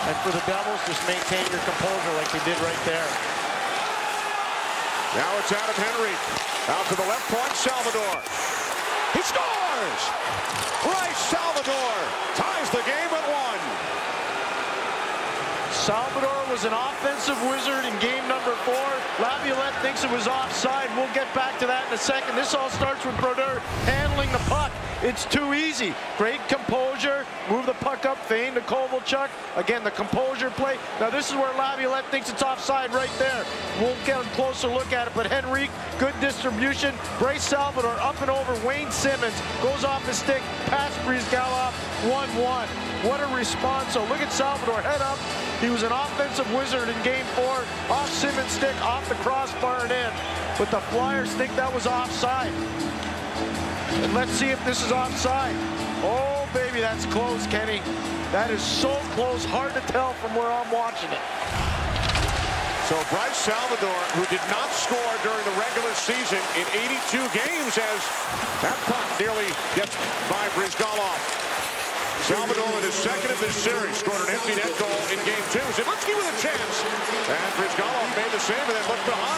And for the Devils, just maintain your composure like they did right there. Now it's Adam Henrique. Out to the left point, Salvador. He scores! Bryce Salvador ties the game at 1. Salvador was an offensive wizard in game number 4. Laviolette thinks it was offside. We'll get back to that in a second. This all starts with Brodeur handling the puck. It's too easy. Great composure. Move the puck up, feign to Kovalchuk. Again, the composure play. Now this is where Laviolette thinks it's offside right there. We'll get a closer look at it, but Henrique, good distribution. Bryce Salvador up and over Wayne Simmons. Goes off the stick, past Brizgalov, 1-1. What a response. So look at Salvador, head up. He was an offensive wizard in game 4. Off Simmons' stick, off the crossbar and in. But the Flyers think that was offside. And let's see if this is offside. Oh, baby, that's close, Kenny. That is so close, hard to tell from where I'm watching it. So Bryce Salvador, who did not score during the regular season in 82 games, as that puck nearly gets by Brizgalov. Salvador with his second of this series scored an empty net goal in game 2. Zielinski with a chance. And Brizgalov made the save and then looked behind.